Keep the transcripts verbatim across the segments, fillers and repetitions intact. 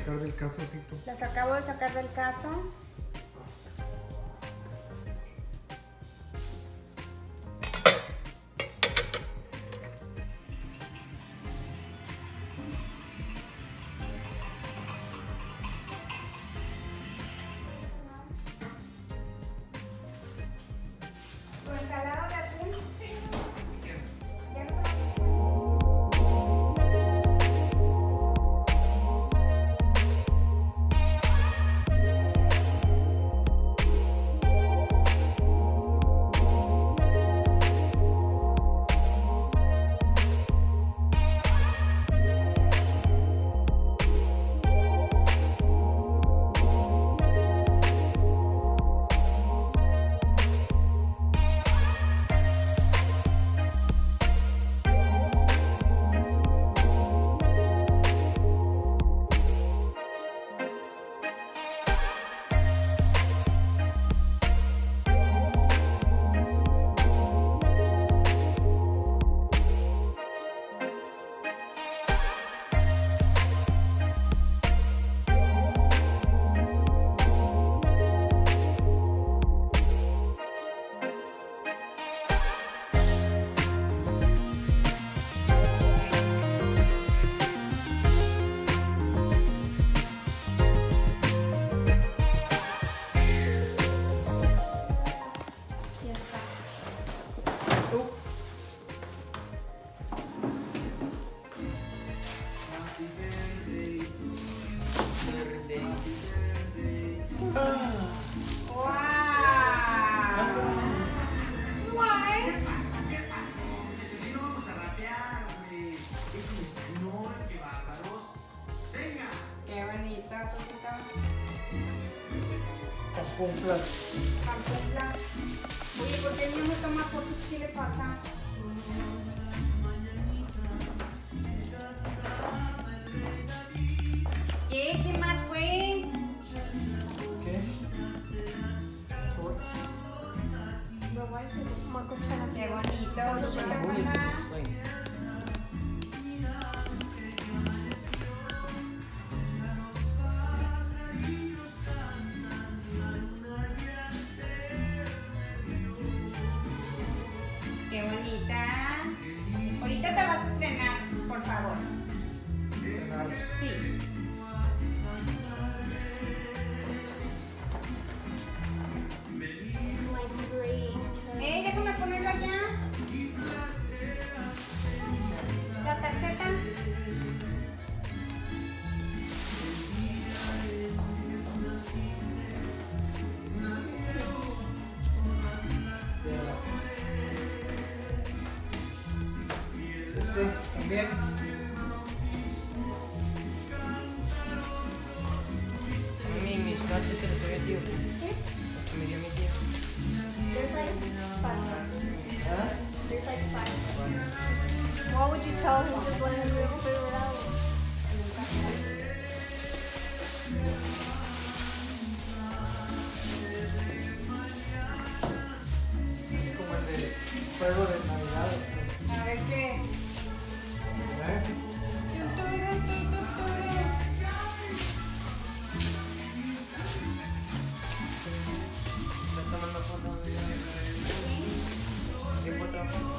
sacar del caso, Fito. Las acabo de sacar del caso. Tu ensalada de atún. Ya no. Pampunflas. Pampunflas. Oye, ¿por qué no me toma fotos? ¿Qué le pasa? ¿Qué? ¿Qué más fue? ¿Qué? Shorts. Qué bonito. Muy interesante. Qué bonita. Ahorita te vas a estrenar, por favor. Sí. Ey, déjame ponerlo allá. La tarjeta. Este también. A mí mis gatos se los había tío. Los que me dio mi tía. There's like five. ¿Ah? There's like five. What would you tell him? Just let him figure it out. Es como el de juego de Navidad. A ver qué. ¿Eh? Tu, tu, tu, tu, tu. Estoy tomando fotos. ¿Qué foto?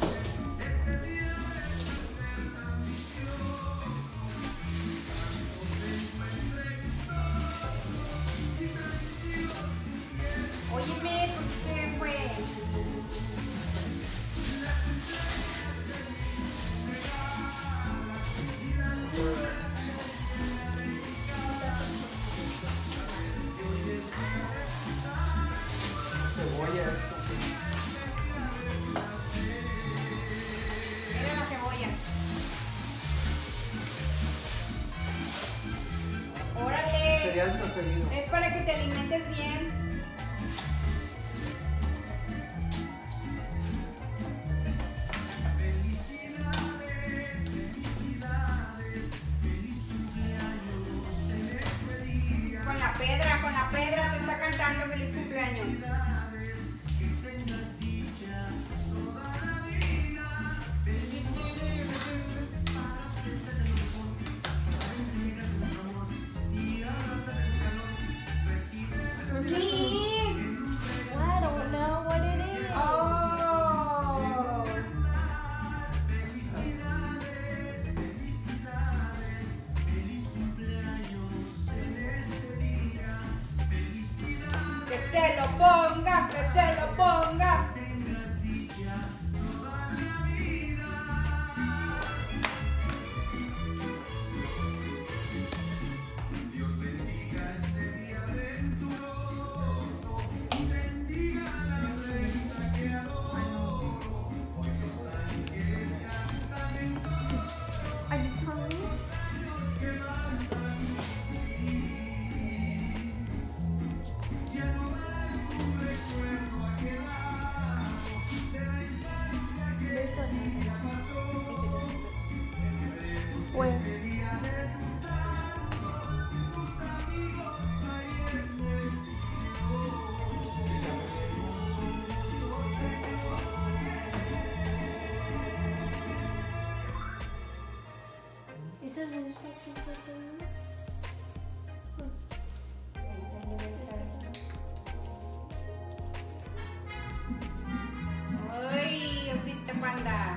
Óyeme, ¿por qué fue? Cebolla. Era la cebolla. Órale. Cereal preferido. Es para que te alimentes bien. Con la pedra, con la pedra te está cantando feliz cumpleaños. says instructions for cinema. Uy, osito panda.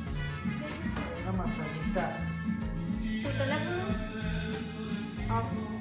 Una manzanita. ¿Tu teléfono? Ah.